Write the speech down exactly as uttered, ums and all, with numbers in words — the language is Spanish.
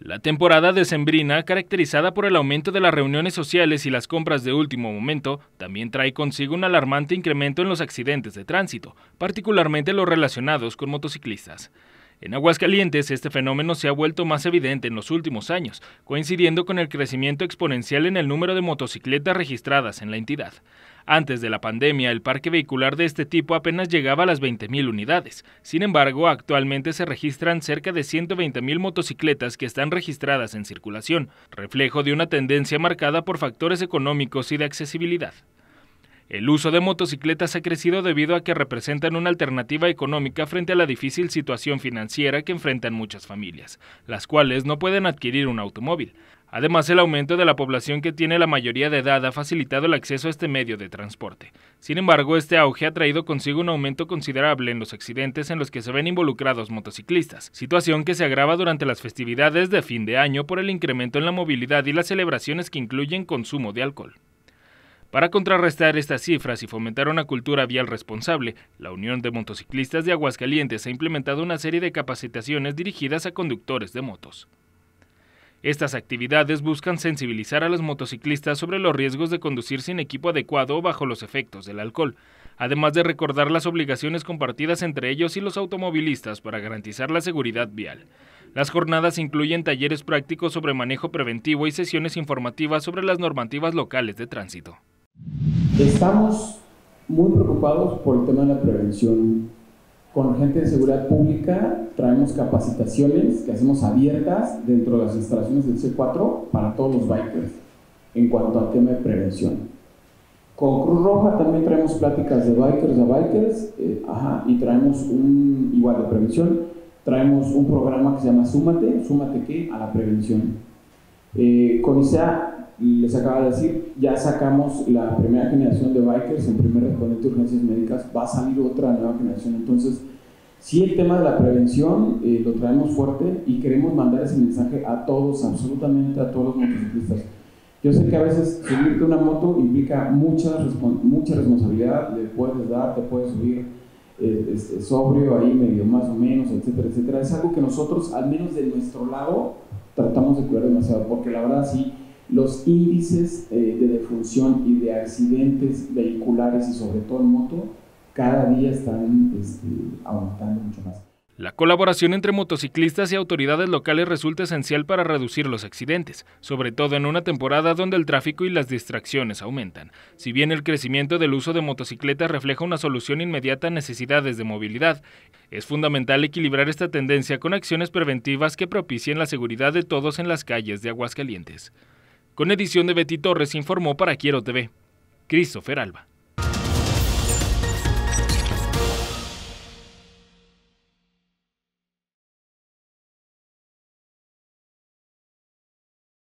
La temporada decembrina, caracterizada por el aumento de las reuniones sociales y las compras de último momento, también trae consigo un alarmante incremento en los accidentes de tránsito, particularmente los relacionados con motociclistas. En Aguascalientes, este fenómeno se ha vuelto más evidente en los últimos años, coincidiendo con el crecimiento exponencial en el número de motocicletas registradas en la entidad. Antes de la pandemia, el parque vehicular de este tipo apenas llegaba a las veinte mil unidades. Sin embargo, actualmente se registran cerca de ciento veinte mil motocicletas que están registradas en circulación, reflejo de una tendencia marcada por factores económicos y de accesibilidad. El uso de motocicletas ha crecido debido a que representan una alternativa económica frente a la difícil situación financiera que enfrentan muchas familias, las cuales no pueden adquirir un automóvil. Además, el aumento de la población que tiene la mayoría de edad ha facilitado el acceso a este medio de transporte. Sin embargo, este auge ha traído consigo un aumento considerable en los accidentes en los que se ven involucrados motociclistas, situación que se agrava durante las festividades de fin de año por el incremento en la movilidad y las celebraciones que incluyen consumo de alcohol. Para contrarrestar estas cifras y fomentar una cultura vial responsable, la Unión de Motociclistas de Aguascalientes ha implementado una serie de capacitaciones dirigidas a conductores de motos. Estas actividades buscan sensibilizar a los motociclistas sobre los riesgos de conducir sin equipo adecuado o bajo los efectos del alcohol, además de recordar las obligaciones compartidas entre ellos y los automovilistas para garantizar la seguridad vial. Las jornadas incluyen talleres prácticos sobre manejo preventivo y sesiones informativas sobre las normativas locales de tránsito. Estamos muy preocupados por el tema de la prevención. Con gente de seguridad pública traemos capacitaciones que hacemos abiertas dentro de las instalaciones del C cuatro para todos los bikers en cuanto al tema de prevención. Con Cruz Roja también traemos pláticas de bikers a bikers eh, ajá, y traemos un, igual de prevención, traemos un programa que se llama Súmate, ¿Súmate qué? A la prevención. Eh, con I C E A, les acaba de decir, ya sacamos la primera generación de bikers en primer respondente de urgencias médicas, va a salir otra nueva generación. Entonces, sí, el tema de la prevención eh, lo traemos fuerte y queremos mandar ese mensaje a todos, absolutamente a todos los motociclistas. Yo sé que a veces subirte una moto implica mucha, mucha responsabilidad, le puedes dar, te puedes subir eh, este, sobrio ahí medio más o menos, etcétera, etcétera. Es algo que nosotros, al menos de nuestro lado, tratamos de cuidar demasiado, porque la verdad sí, los índices eh, de defunción y de accidentes vehiculares y sobre todo en moto, cada día están este, aumentando mucho más. La colaboración entre motociclistas y autoridades locales resulta esencial para reducir los accidentes, sobre todo en una temporada donde el tráfico y las distracciones aumentan. Si bien el crecimiento del uso de motocicletas refleja una solución inmediata a necesidades de movilidad, es fundamental equilibrar esta tendencia con acciones preventivas que propicien la seguridad de todos en las calles de Aguascalientes. Con edición de Betty Torres, informó para Quiero T V, Christopher Alba.